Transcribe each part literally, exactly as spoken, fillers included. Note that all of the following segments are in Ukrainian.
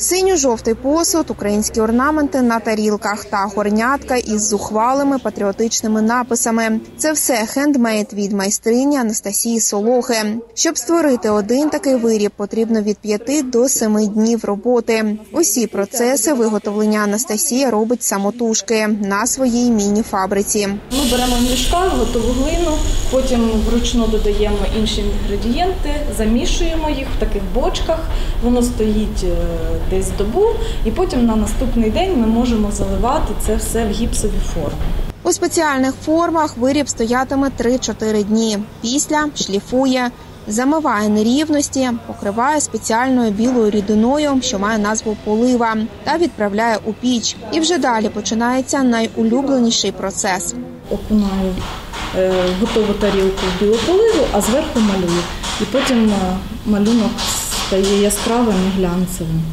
Синьо-жовтий посуд, українські орнаменти на тарілках та горнятка із зухвалими патріотичними написами. Це все хендмейд від майстрині Анастасії Солохи. Щоб створити один такий виріб, потрібно від п'яти до семи днів роботи. Усі процеси виготовлення Анастасія робить самотужки на своїй міні-фабриці. Ми беремо мішка, готову глину, потім вручну додаємо інші інгредієнти, замішуємо їх в таких бочках. Воно стоїть десь добу, і потім на наступний день ми можемо заливати це все в гіпсові форми. У спеціальних формах виріб стоятиме три-чотири дні. Після шліфує, замиває нерівності, покриває спеціальною білою рідиною, що має назву полива, та відправляє у піч. І вже далі починається найулюбленіший процес. Окунаю е, готову тарілку в білу поливу, а зверху малюю. І потім малюнок стає яскравим і глянцевим.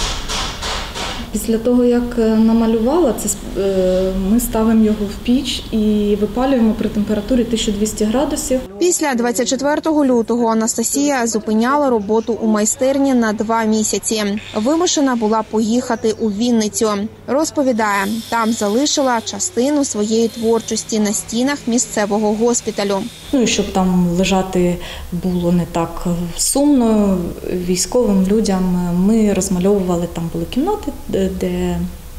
Після того, як намалювала, це, ми ставимо його в піч і випалюємо при температурі тисяча двісті градусів. Після двадцять четвертого лютого Анастасія зупиняла роботу у майстерні на два місяці. Вимушена була поїхати у Вінницю. Розповідає, там залишила частину своєї творчості на стінах місцевого госпіталю. Ну і щоб там лежати було не так сумно, військовим людям ми розмальовували, там були кімнати, де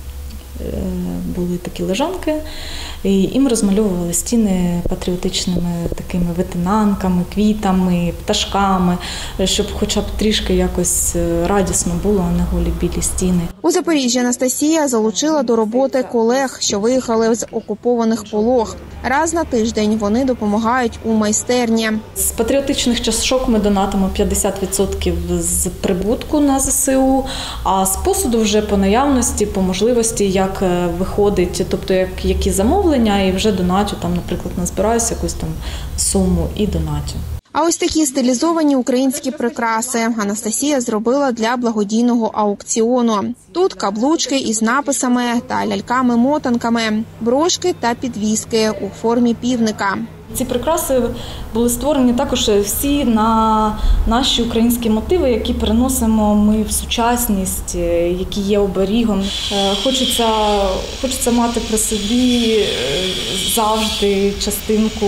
були такі лежанки, і їм розмальовували стіни патріотичними такими витинанками, квітами, пташками, щоб хоча б трішки якось радісно було, а не голі білі стіни. У Запоріжжі Анастасія залучила до роботи колег, що виїхали з окупованих Полог. Раз на тиждень вони допомагають у майстерні. З патріотичних чашок ми донатимо п'ятдесят відсотків з прибутку на зе се у, а з посуду вже по наявності, по можливості, як виходить, тобто як, які замовлення, і вже донатю, там, наприклад, назбираюся якусь там суму і донатю. А ось такі стилізовані українські прикраси Анастасія зробила для благодійного аукціону. Тут каблучки із написами та ляльками-мотанками, брошки та підвіски у формі півника. Ці прикраси були створені також всі на наші українські мотиви, які переносимо ми в сучасність, які є оберігом. Хочеться, хочеться мати при собі завжди частинку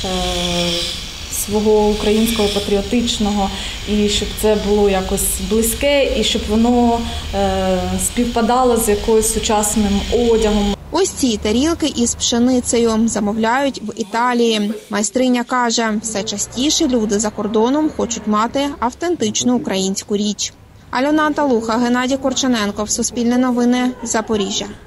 свого українського патріотичного, і щоб це було якось близьке, і щоб воно е, співпадало з якоюсь сучасним одягом. Ось ці тарілки із пшеницею замовляють в Італії. Майстриня каже, все частіше люди за кордоном хочуть мати автентичну українську річ. Альона Анталуха, Геннадій Корчененко, Суспільне новини, Запоріжжя.